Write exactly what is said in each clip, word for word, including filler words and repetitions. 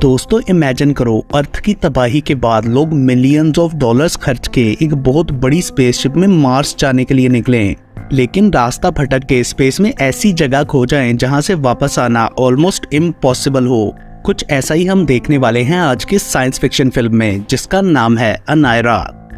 दोस्तों इमेजिन करो, अर्थ की तबाही के बाद लोग मिलियंस ऑफ डॉलर्स खर्च के एक बहुत बड़ी स्पेसशिप में मार्स जाने के लिए निकले, लेकिन रास्ता भटक के स्पेस में ऐसी जगह खो जाएं जहां से वापस आना ऑलमोस्ट इम्पॉसिबल हो। कुछ ऐसा ही हम देखने वाले हैं आज की साइंस फिक्शन फिल्म में, जिसका नाम है अनायरा।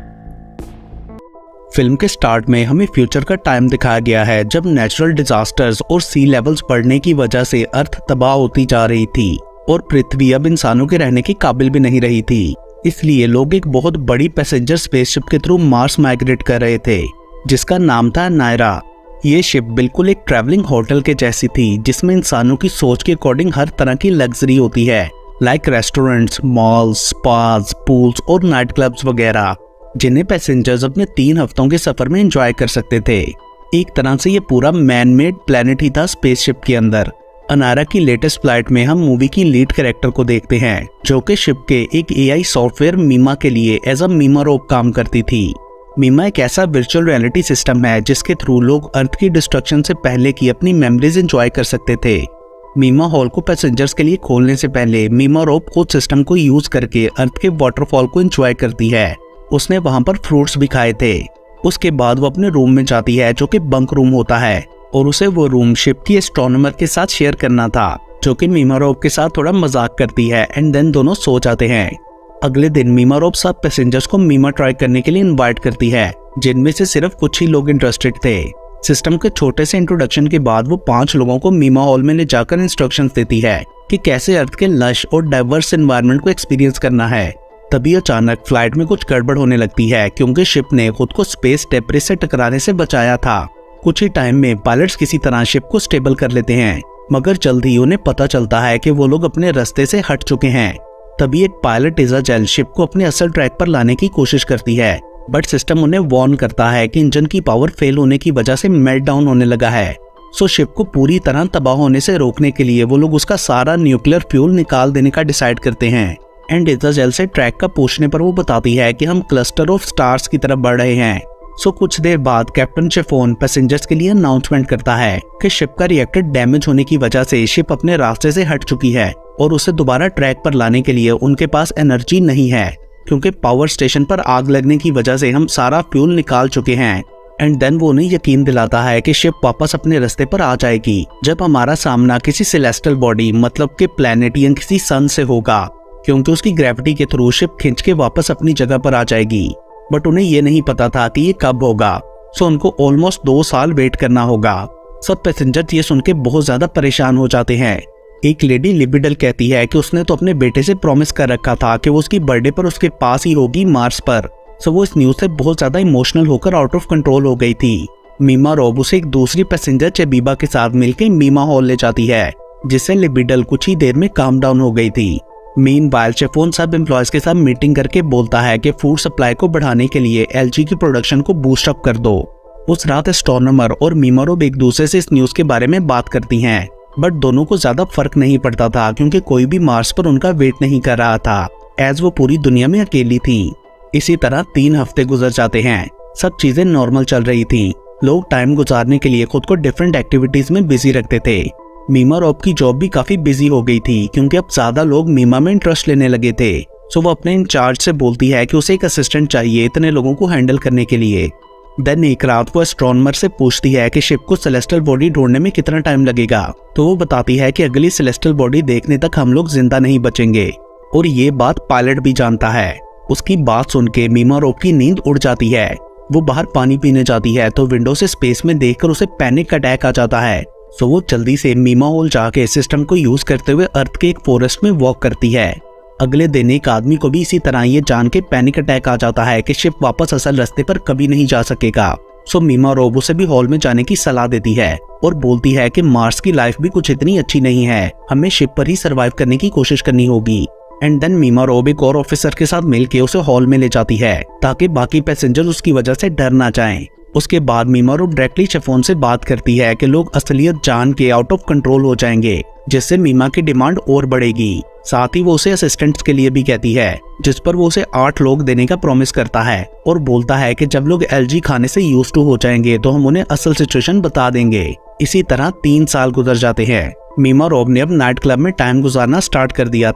फिल्म के स्टार्ट में हमें फ्यूचर का टाइम दिखाया गया है, जब नेचुरल डिजास्टर्स और सी लेवल्स बढ़ने की वजह से अर्थ तबाह होती जा रही थी और पृथ्वी अब इंसानों के रहने के काबिल भी नहीं रही थी। इसलिए लोग एक बहुत बड़ी पैसेंजर स्पेसशिप के थ्रू मार्स माइग्रेट कर रहे थे, जिसका नाम था अनायरा। ये शिप बिल्कुल एक ट्रैवलिंग होटल के जैसी थी, जिसमें इंसानों की सोच के अकॉर्डिंग हर तरह की लग्जरी होती है, like restaurants, malls, spas, pools और नाइट क्लब्स वगैरह, जिन्हें पैसेंजर्स अपने तीन हफ्तों के सफर में एंजॉय कर सकते थे। एक तरह से ये पूरा मैन मेड प्लेनेट ही था स्पेसशिप के अंदर। अनायरा की लेटेस्ट फ्लाइट में हम मूवी की लीड कैरेक्टर को देखते हैं, जो कि शिप के एक एआई सॉफ्टवेयर मीमा के लिए एज अ मीमा रोब काम करती थी। मीमा एक ऐसा वर्चुअल रियलिटी सिस्टम है जिसके थ्रू लोग अर्थ की डिस्ट्रक्शन से पहले की अपनी मेमोरीज एंजॉय कर सकते थे। मीमा हॉल को पैसेंजर्स के लिए खोलने से पहले मीमा रोब खुद सिस्टम को यूज करके अर्थ के वाटरफॉल को एंजॉय करती है। उसने वहां पर फ्रूट्स भी खाए थे। उसके बाद वो अपने रूम में जाती है, जो कि बंक रूम होता है, और उसे वो रूम शिप की एस्ट्रोनॉमर के साथ शेयर करना था, जो कि मीमा रोब के साथ थोड़ा मजाक करती है। एंड देन दोनों सो जाते हैं। अगले दिन मीमा रोब सब पैसेंजर्स को मीमा ट्राई करने के लिए इनवाइट करती है, जिनमें से सिर्फ कुछ ही लोग इंटरेस्टेड थे। सिस्टम के छोटे से इंट्रोडक्शन के बाद वो पांच लोगों को मीमा हॉल में ले जाकर इंस्ट्रक्शंस देती है कि कैसे अर्थ के लश और डाइवर्स एनवायरनमेंट को एक्सपीरियंस करना है। तभी अचानक फ्लाइट में कुछ गड़बड़ होने लगती है, क्योंकि शिप ने खुद को स्पेस डेब्रिस से टकराने से बचाया था। कुछ ही टाइम में पायलट्स किसी तरह शिप को स्टेबल कर लेते हैं, मगर जल्द ही उन्हें पता चलता है कि वो लोग अपने रास्ते से हट चुके हैं। तभी एक पायलट इजाजेल शिप को अपने असल ट्रैक पर लाने की कोशिश करती है, बट सिस्टम उन्हें वार्न करता है कि इंजन की पावर फेल होने की वजह से मेल्ट डाउन होने लगा है। सो शिप को पूरी तरह तबाह होने से रोकने के लिए वो लोग उसका सारा न्यूक्लियर फ्यूल निकाल देने का डिसाइड करते हैं। एंड इजाजेल से ट्रैक का पूछने पर वो बताती है कि हम क्लस्टर ऑफ स्टार्स की तरफ बढ़ रहे हैं। सो कुछ देर बाद कैप्टन शिफोन पैसेंजर्स के लिए अनाउंसमेंट करता है कि शिप का रिएक्टर डैमेज होने की वजह से शिप अपने रास्ते से हट चुकी है और उसे दोबारा ट्रैक पर लाने के लिए उनके पास एनर्जी नहीं है, क्योंकि पावर स्टेशन पर आग लगने की वजह से हम सारा फ्यूल निकाल चुके हैं। एंड देन वो उन्हें यकीन दिलाता है कि शिप वापस अपने रास्ते पर आ जाएगी जब हमारा सामना किसी सेलेस्टियल बॉडी मतलब के प्लैनेट या किसी सन से होगा, क्योंकि उसकी ग्रेविटी के थ्रू शिप खींच के वापस अपनी जगह पर आ जाएगी। बट उन्हें ये नहीं पता था कि ये कब होगा, सो उनको ऑलमोस्ट दो साल वेट करना होगा। सब पैसेंजर ये सुन के बहुत ज्यादा परेशान हो जाते हैं। एक लेडी लिबिडल कहती है कि उसने तो अपने बेटे से प्रॉमिस कर रखा था कि वो उसकी बर्थडे पर उसके पास ही होगी मार्स पर। सो वो इस न्यूज से बहुत ज्यादा इमोशनल होकर आउट ऑफ कंट्रोल हो गई थी। मीमा रोब उसे एक दूसरी पैसेंजर चबीबा के साथ मिलकर मीमा हॉल ले जाती है, जिससे लिबिडल कुछ ही देर में काम डाउन हो गई थी। मीनवाइल शिफोन सब एम्प्लॉयज के साथ मीटिंग करके बोलता है कि फूड सप्लाई को बढ़ाने के लिए एलजी की प्रोडक्शन को बूस्ट अप कर दो। उस रात एस्ट्रोनॉमर और मीमा रोब एक दूसरे से इस न्यूज के बारे में बात करती हैं, बट दोनों को ज्यादा फर्क नहीं पड़ता था, क्योंकि कोई भी मार्स पर उनका वेट नहीं कर रहा था, एज वो पूरी दुनिया में अकेली थी। इसी तरह तीन हफ्ते गुजर जाते हैं। सब चीजें नॉर्मल चल रही थी। लोग टाइम गुजारने के लिए खुद को डिफरेंट एक्टिविटीज में बिजी रखते थे। मीमा रोब की जॉब भी काफी बिजी हो गई थी, क्योंकि अब ज्यादा लोग मीमा में इंटरेस्ट लेने लगे थे। सो वो अपने इंचार्ज से बोलती है कि उसे एक असिस्टेंट चाहिए इतने लोगों को हैंडल करने के लिए। देन एक रात वो एस्ट्रोनॉमर से पूछती है कि शिप को सेलेस्टियल बॉडी ढूंढने में कितना टाइम लगेगा, तो वो बताती है कि अगली सेलेस्टियल बॉडी देखने तक हम लोग जिंदा नहीं बचेंगे, और ये बात पायलट भी जानता है। उसकी बात सुन के मीमा रोब की नींद उड़ जाती है। वो बाहर पानी पीने जाती है तो विंडो से स्पेस में देखकर उसे पैनिक अटैक आ जाता है। सो वो जल्दी से मीमा हॉल जाके सिस्टम को यूज करते हुए अर्थ के एक फॉरेस्ट में वॉक करती है। अगले दिन एक आदमी को भी इसी तरह ये जान के पैनिक अटैक आ जाता है कि शिप वापस असल रास्ते पर कभी नहीं जा सकेगा। सो मीमा रोब उसे भी हॉल में जाने की सलाह देती है और बोलती है कि मार्स की लाइफ भी कुछ इतनी अच्छी नहीं है, हमें शिप पर ही सर्वाइव करने की कोशिश करनी होगी। एंड देन मीमा रोब एक और ऑफिसर के साथ मिलकर उसे हॉल में ले जाती है, ताकि बाकी पैसेंजर उसकी वजह से डर ना जाएं। उसके बाद मीमा रोब डायरेक्टली शिफोन से बात करती है कि लोग असलियत जान के आउट ऑफ कंट्रोल हो जाएंगे, जिससे मीमा की डिमांड और बढ़ेगी। साथ ही वो उसे असिस्टेंट्स के लिए भी कहती है, जिस पर वो उसे आठ लोग देने का प्रॉमिस करता है और बोलता है कि जब लोग एलजी खाने से यूज टू हो जाएंगे तो हम उन्हें असल सिचुएशन बता देंगे। इसी तरह तीन साल गुजर जाते हैं। मीमा रोब ने अब नाइट क्लब में टाइम गुजारना स्टार्ट कर दिया था,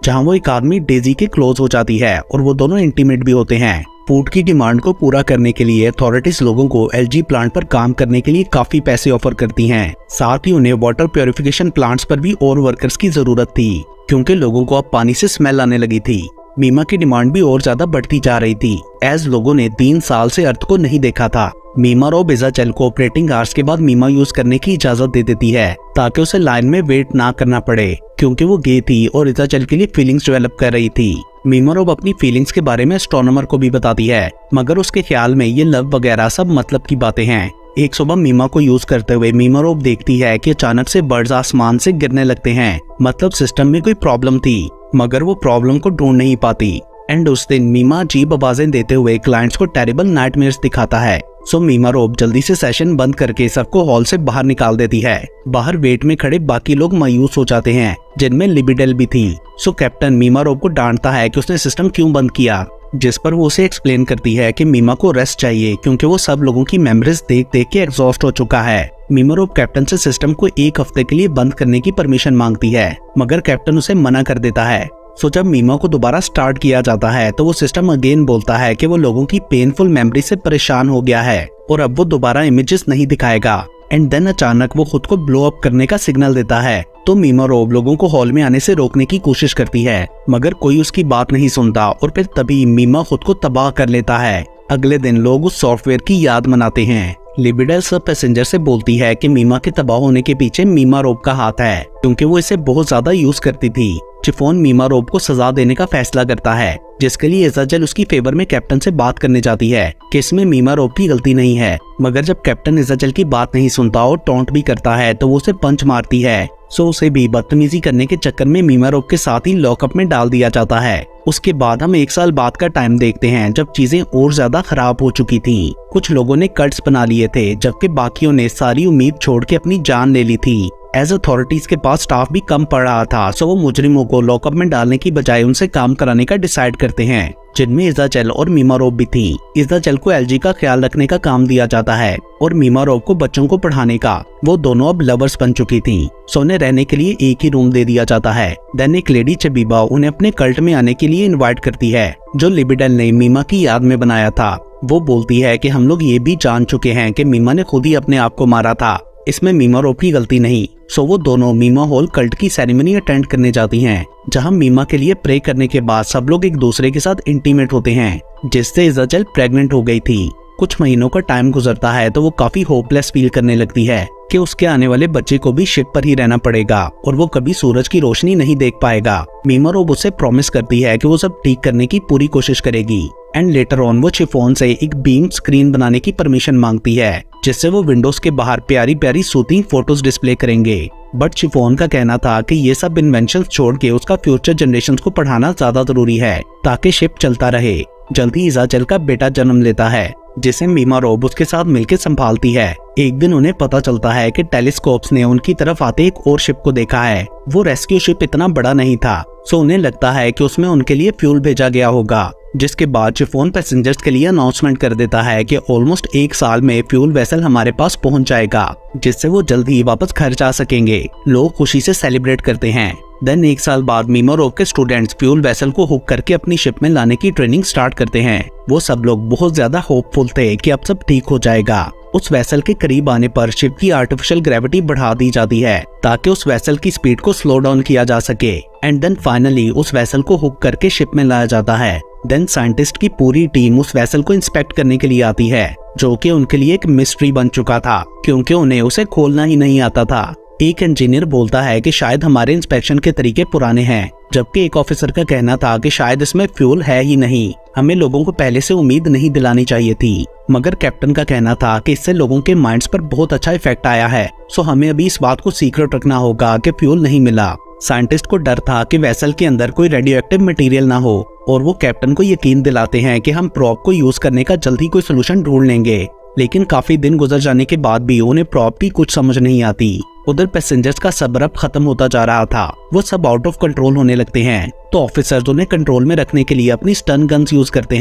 जहाँ वो एक आदमी डेजी के क्लोज हो जाती है और वो दोनों इंटीमेट भी होते हैं। फूड की डिमांड को पूरा करने के लिए अथॉरिटीज लोगों को एलजी प्लांट पर काम करने के लिए काफी पैसे ऑफर करती हैं। साथ ही उन्हें वाटर प्योरिफिकेशन प्लांट्स पर भी और वर्कर्स की जरूरत थी, क्योंकि लोगों को अब पानी से स्मेल आने लगी थी। मीमा की डिमांड भी और ज्यादा बढ़ती जा रही थी, एज लोगों ने तीन साल से अर्थ को नहीं देखा था। मीमा रोब इज़ाचेल को ऑपरेटिंग आवर्स के बाद मीमा यूज करने की इजाजत दे देती है, ताकि उसे लाइन में वेट ना करना पड़े, क्योंकि वो गे थी और इज़ाचेल के लिए फीलिंग्स डेवलप कर रही थी। मीमा रोब अपनी फीलिंग्स के बारे में एस्ट्रोनॉमर को भी बताती है, मगर उसके ख्याल में ये लव वगैरह सब मतलब की बातें हैं। एक सुबह मीमा को यूज करते हुए मीमा रोब देखती है कि अचानक से बर्ड्स आसमान से गिरने लगते हैं, मतलब सिस्टम में कोई प्रॉब्लम थी, मगर वो प्रॉब्लम को ढूंढ नहीं पाती। एंड उस दिन मीमा अजीब आवाजें देते हुए क्लाइंट्स को टेरिबल नाइटमेयर्स दिखाता है। सो मीमा रोब जल्दी से सेशन बंद करके सबको हॉल से बाहर निकाल देती है। बाहर वेट में खड़े बाकी लोग मायूस हो जाते हैं, जिनमें लिबिडेल भी थी। सो कैप्टन मीमा रोब को डांटता है कि उसने सिस्टम क्यों बंद किया, जिस पर वो उसे एक्सप्लेन करती है कि मीमा को रेस्ट चाहिए, क्योंकि वो सब लोगों की मेमोरीज देख देख के एग्जॉस्ट हो चुका है। मीमा रोब कैप्टन से सिस्टम को एक हफ्ते के लिए बंद करने की परमिशन मांगती है, मगर कैप्टन उसे मना कर देता है। सो जब मीमा को दोबारा स्टार्ट किया जाता है तो वो सिस्टम अगेन बोलता है कि वो लोगों की पेनफुल मेमोरी से परेशान हो गया है और अब वो दोबारा इमेजेस नहीं दिखाएगा। एंड देन अचानक वो खुद को ब्लो अप करने का सिग्नल देता है, तो मीमा रोब लोगों को हॉल में आने से रोकने की कोशिश करती है, मगर कोई उसकी बात नहीं सुनता और फिर तभी मीमा खुद को तबाह कर लेता है। अगले दिन लोग उस सॉफ्टवेयर की याद मनाते हैं। लिबिडेल सब पैसेंजर से बोलती है कि मीमा के तबाह होने के पीछे मीमा रोब का हाथ है, क्योंकि वो इसे बहुत ज्यादा यूज करती थी। चिफोन मीमा रोब को सजा देने का फैसला करता है, जिसके लिए इज़ाचेल उसकी फेवर में कैप्टन से बात करने जाती है कि इसमें मीमा रोब की गलती नहीं है, मगर जब कैप्टन इज़ाचेल की बात नहीं सुनता और टॉन्ट भी करता है तो वो उसे पंच मारती है। सो उसे भी बदतमीजी करने के चक्कर में मीमा रोब के साथ ही लॉकअप में डाल दिया जाता है। उसके बाद हम एक साल बाद का टाइम देखते हैं, जब चीजें और ज्यादा खराब हो चुकी थी। कुछ लोगों ने कट्स बना लिए थे, जबकि बाकियों ने सारी उम्मीद छोड़ के अपनी जान ले ली थी। एज अथॉरिटीज के पास स्टाफ भी कम पड़ रहा था, सो वो मुजरिमों को लॉकअप में डालने की बजाय उनसे काम कराने का डिसाइड करते हैं, जिनमें इज़ाचेल और मीमा रोब भी थी। इज़ाचेल को एलजी का ख्याल रखने का काम दिया जाता है और मीमा रोब को बच्चों को पढ़ाने का। वो दोनों अब लवर्स बन चुकी थी, सो उन्हें रहने के लिए एक ही रूम दे दिया जाता है। देन एक लेडी चबीबा उन्हें अपने कल्ट में आने के लिए इन्वाइट करती है, जो लिबिडेल ने मीमा की याद में बनाया था। वो बोलती है कि हम लोग ये भी जान चुके हैं कि मीमा ने खुद ही अपने आप को मारा था, इसमें मीमा रोब की गलती नहीं। सो वो दोनों मीमा हॉल कल्ट की सेरेमनी अटेंड करने जाती हैं, जहां मीमा के लिए प्रे करने के बाद सब लोग एक दूसरे के साथ इंटीमेट होते हैं, जिससे इज़ाचेल प्रेग्नेंट हो गई थी। कुछ महीनों का टाइम गुजरता है तो वो काफी होपलेस फील करने लगती है कि उसके आने वाले बच्चे को भी शिप पर ही रहना पड़ेगा और वो कभी सूरज की रोशनी नहीं देख पाएगा। मीमा रोब उसे प्रॉमिस करती है कि वो सब ठीक करने की पूरी कोशिश करेगी। एंड लेटर ऑन वो चिफोन से एक बीम स्क्रीन बनाने की परमिशन मांगती है, जिससे वो विंडोज के बाहर प्यारी प्यारी सूथिंग फोटोज डिस्प्ले करेंगे। बट चिफोन का कहना था कि ये सब इन्वेंशंस छोड़ के उसका फ्यूचर जनरेशंस को पढ़ाना ज्यादा जरूरी है, ताकि शिप चलता रहे। जल्दी इज़ाचेल का बेटा जन्म लेता है, जिसे मीमा रोब उसके साथ मिलकर संभालती है। एक दिन उन्हें पता चलता है कि टेलीस्कोप्स ने उनकी तरफ आते एक और शिप को देखा है। वो रेस्क्यू शिप इतना बड़ा नहीं था, सो उन्हें लगता है कि उसमें उनके लिए फ्यूल भेजा गया होगा, जिसके बाद चिफोन पैसेंजर्स के लिए अनाउंसमेंट कर देता है कि ऑलमोस्ट एक साल में फ्यूल वेसल हमारे पास पहुंच जाएगा, जिससे वो जल्द ही वापस घर जा सकेंगे। लोग खुशी से सेलिब्रेट करते हैं। देन एक साल बाद मीमा रोब के स्टूडेंट्स फ्यूल वेसल को हुक करके अपनी शिप में लाने की ट्रेनिंग स्टार्ट करते हैं। वो सब लोग बहुत ज्यादा होपफुल थे कि अब सब ठीक हो जाएगा। उस वेसल के करीब आने पर शिप की आर्टिफिशियल ग्रेविटी बढ़ा दी जाती है, ताकि उस वेसल की स्पीड को स्लो डाउन किया जा सके। एंड देन फाइनली उस वेसल को हुक करके शिप में लाया जाता है। देन साइंटिस्ट की पूरी टीम उस वेसल को इंस्पेक्ट करने के लिए आती है, जो कि उनके लिए एक मिस्ट्री बन चुका था, क्योंकि उन्हें उसे खोलना ही नहीं आता था। एक इंजीनियर बोलता है कि शायद हमारे इंस्पेक्शन के तरीके पुराने हैं, जबकि एक ऑफिसर का कहना था कि शायद इसमें फ्यूल है ही नहीं, हमें लोगों को पहले से उम्मीद नहीं दिलानी चाहिए थी। मगर कैप्टन का कहना था कि इससे लोगों के माइंड्स पर बहुत अच्छा इफेक्ट आया है, सो हमें अभी इस बात को सीक्रेट रखना होगा कि फ्यूल नहीं मिला। साइंटिस्ट को डर था कि वेसल के अंदर कोई रेडियोएक्टिव मटेरियल ना हो, और वो कैप्टन को यकीन दिलाते हैं कि हम प्रॉप को यूज करने का जल्द ही कोई सोल्यूशन ढूंढ लेंगे। लेकिन काफी दिन गुजर जाने के बाद भी उन्हें प्रॉप की कुछ समझ नहीं आती। उधर पैसेंजर्स का सब्र अब खत्म होता जा रहा था, वो सब आउट ऑफ कंट्रोल होने लगते हैं, तो ऑफिसर्स उन्हें कंट्रोल में रखने के लिए अपनी स्टन गन्स यूज करते हैं।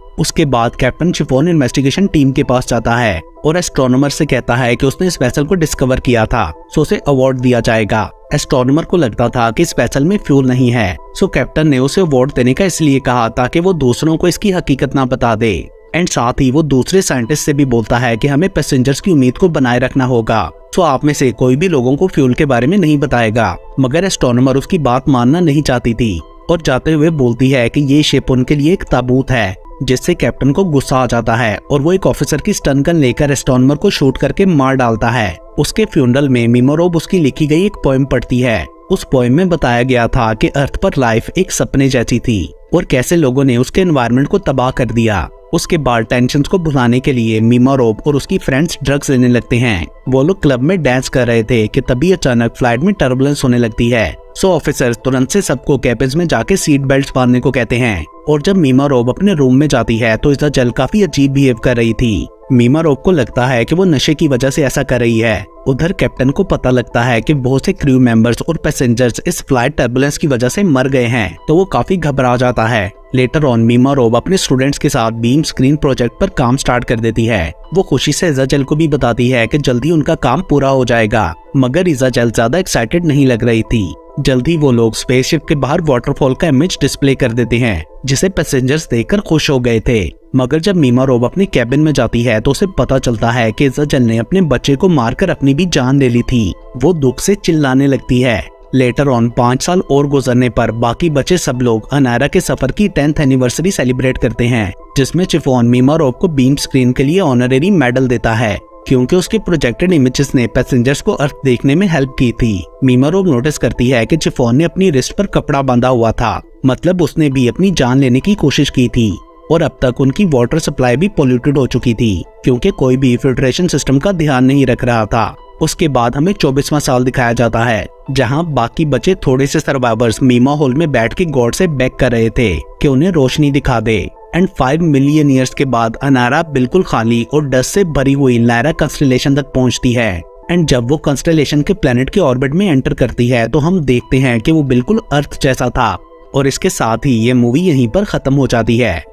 उसके बाद कैप्टन चिफोन इन्वेस्टिगेशन टीम के पास जाता है और एस्ट्रोनॉमर से कहता है कि उसने इस वेसल को डिस्कवर किया था, सो उसे अवार्ड दिया जाएगा। एस्ट्रोनॉमर को लगता था कि इस वेसल में फ्यूल नहीं है, सो कैप्टन ने उसे अवार्ड देने का इसलिए कहा ताकि वो दूसरों को इसकी हकीकत ना बता दे। एंड साथ ही वो दूसरे साइंटिस्ट से भी बोलता है कि हमें पैसेंजर्स की उम्मीद को बनाए रखना होगा, सो आप में से कोई भी लोगों को फ्यूल के बारे में नहीं बताएगा। मगर एस्ट्रोनॉमर उसकी बात मानना नहीं चाहती थी और जाते हुए बोलती है कि ये शिप उनके लिए एक ताबूत है, जिससे कैप्टन को गुस्सा आ जाता है और वो एक ऑफिसर की स्टन गन लेकर एस्ट्रोनॉमर को शूट करके मार डालता है। उसके फ्यूनरल में मिमोरोब उसकी लिखी गई एक पोएम पढ़ती है। उस पोएम में बताया गया था कि अर्थ पर लाइफ एक सपने जैसी थी और कैसे लोगों ने उसके एनवायरनमेंट को तबाह कर दिया। उसके बाद टेंशन को भुलाने के लिए मिमोरोब और उसकी फ्रेंड्स ड्रग्स लेने लगते हैं। वो लोग क्लब में डांस कर रहे थे कि तभी अचानक फ्लाइट में टर्बुलेंस होने लगती है। सो ऑफिसर्स तुरंत से सबको कैबिन्स में जाके सीट बेल्ट बांधने को कहते हैं। और जब मिमोरोब अपने रूम में जाती है तो इज़ाजेल काफी अजीब बिहेव कर रही थी। मिमोरोब को लगता है कि वो नशे की वजह से ऐसा कर रही है। उधर कैप्टन को पता लगता है कि बहुत से क्रू मेंबर्स और पैसेंजर्स इस फ्लाइट टर्बुलेंस की वजह से मर गए हैं, तो वो काफी घबरा जाता है। लेटर ऑन मिमोरोब अपने स्टूडेंट्स के साथ बीम स्क्रीन प्रोजेक्ट पर काम स्टार्ट कर देती है। वो खुशी से इज़ाजेल को भी बताती है कि जल्दी उनका काम पूरा हो जाएगा, मगर इज़ाजेल ज्यादा एक्साइटेड नहीं लग रही थी। जल्दी वो लोग स्पेसशिप के बाहर वाटरफॉल का इमेज डिस्प्ले कर देते हैं, जिसे पैसेंजर्स देखकर खुश हो गए थे। मगर जब मिमोरोब अपने कैबिन में जाती है तो उसे पता चलता है कि इज़ाजेल ने अपने बच्चे को मारकर अपनी भी जान ले ली थी। वो दुख से चिल्लाने लगती है। लेटर ऑन पाँच साल और गुजरने पर बाकी बचे सब लोग अनायरा के सफर की टेंथ एनिवर्सरी सेलिब्रेट करते हैं, जिसमें चिफोन मिमोरोब को बीम स्क्रीन के लिए ऑनरेरी मेडल देता है, क्योंकि उसके प्रोजेक्टेड इमेजेस ने पैसेंजर्स को अर्थ देखने में हेल्प की थी। मिमोरोब नोटिस करती है कि चिफोन ने अपनी रिस्ट पर कपड़ा बांधा हुआ था, मतलब उसने भी अपनी जान लेने की कोशिश की थी। और अब तक उनकी वाटर सप्लाई भी पोल्यूटेड हो चुकी थी, क्योंकि कोई भी फिल्ट्रेशन सिस्टम का ध्यान नहीं रख रहा था। उसके बाद हमें चौबीसवां साल दिखाया जाता है, जहां बाकी बचे थोड़े से सर्वाइवर्स मीमा हॉल में बैठ के गॉड से बेग कर रहे थे कि उन्हें रोशनी दिखा दे। एंड फाइव मिलियन ईयर्स के बाद अनायरा बिल्कुल खाली और डस्ट से भरी हुई लायरा कंस्टेलेशन तक पहुंचती है। एंड जब वो कंस्टेलेशन के प्लेनेट के ऑर्बिट में एंटर करती है तो हम देखते हैं कि वो बिल्कुल अर्थ जैसा था। और इसके साथ ही ये मूवी यहीं पर खत्म हो जाती है।